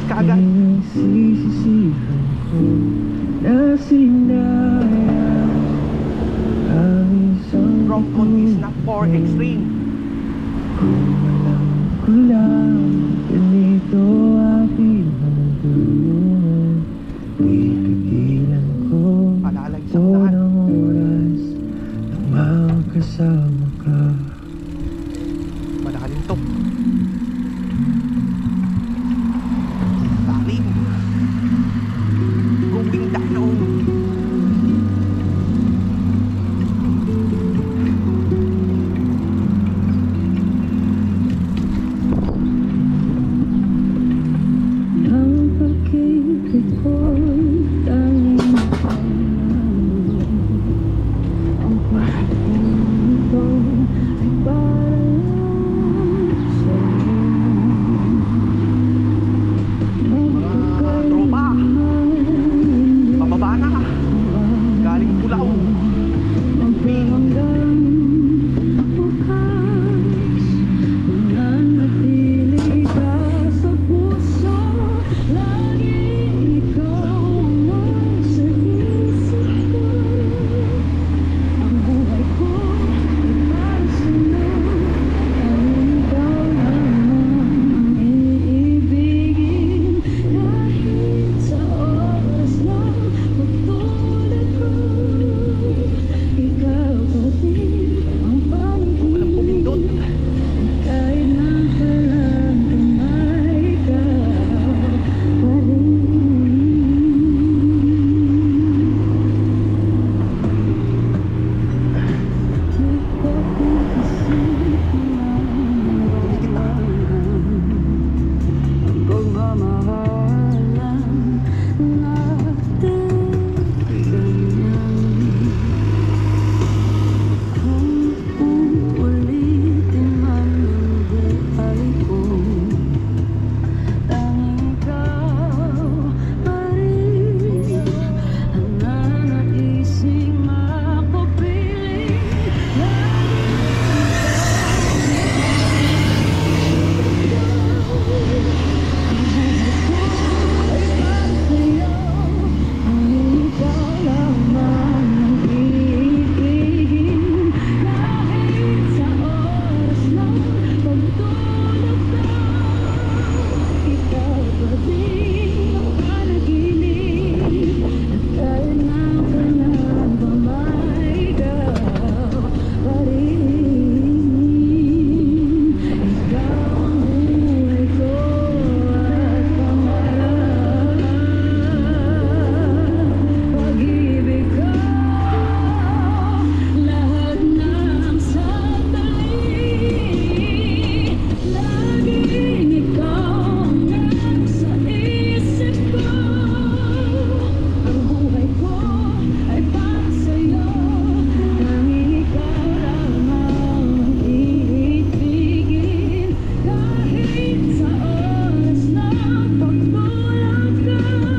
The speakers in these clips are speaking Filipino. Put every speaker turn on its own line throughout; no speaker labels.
kaagad.
Sisisihan ko na sinaya ang isang
Rock mode is not for extreme.
kung alam ko lang ganito aking hanggang pipigilan ko
Palalag sa
ito
unahan.
ng oras nang makasama ka.
Malalim to. Lalim. Going down.
Ang pag-ibig ko'y tanging ang pag-ibig ay parang sa'yo.
Mga tropa, pababa na. Galing Pulao.
Hanggang bukas, nanatili ka sa puso. Lagi ikaw ang nasa isip ko. Ang buhay ko ay para sa'yo. Ang ikaw lamang ang iibigin. Kahit sa oras ng pagtulad ko, ikaw pa din ang
Walang pumindot.
panghiling. Kahit nakalang kamay, ikaw pa rin. Di ko pag-isip na ang pagmamahalan natin ganyan. Kung uulitin man ang buhay ko, tanging ikaw pa rin ang nanaising mapapiling. Pag-ibig ko, lahat ng sandali, laging ikaw ang nasa isip ko. Ang buhay ko ay para sa'yo, tanging ikaw lamang ang iibigin. Kahit sa oras ng pagtulog ko,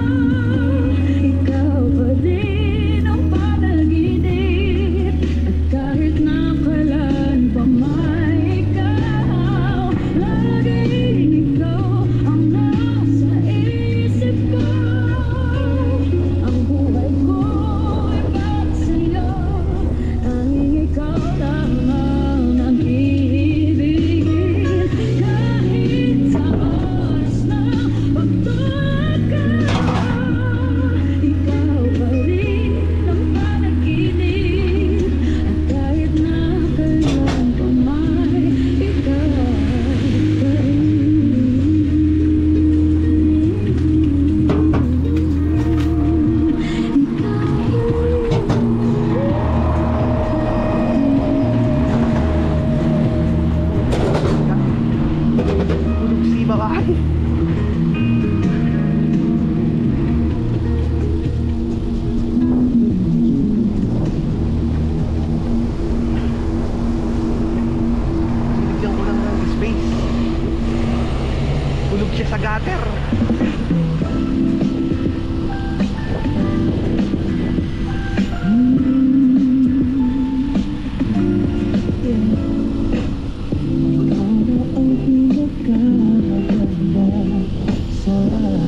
ikaw pa din ang panaginip. At kahit nakalan pa man ikaw, laging ikaw ang nasa isip ko. Ang buhay ko ay para sa'yo, tanging ikaw lamang ang iibigin. Kahit sa oras ng pagtulog ko, ikaw pa rin ang panaginip. At kahit nakalang pa man, ikaw pa rin.
Tulog si babae. Binigyan ko lang ng space. Tulog siya sa gutter.
Para ang pinagkakaganda sa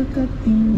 nakatingin